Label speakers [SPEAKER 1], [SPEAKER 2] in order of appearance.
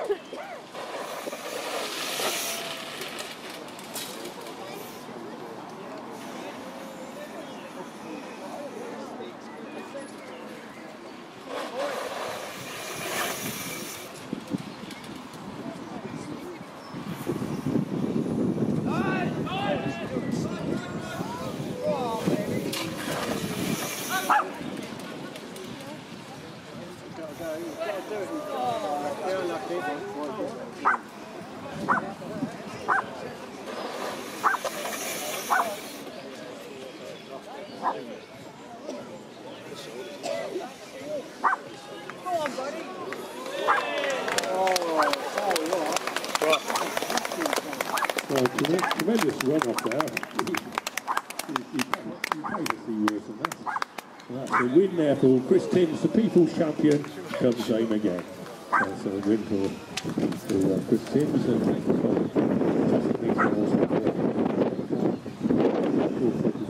[SPEAKER 1] Tremendous run off there. You pay to see worse than that. That's a win there for Chris Timms, the People's Champion, comes home again. That's a win for Chris Timms and fantastic meeting also for